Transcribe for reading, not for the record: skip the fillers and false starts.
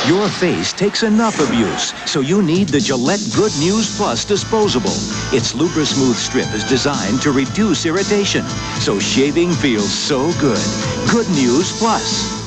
Your face takes enough abuse, so you need the Gillette Good News Plus disposable. Its Lubra-Smooth strip is designed to reduce irritation, so shaving feels so good. Good News Plus.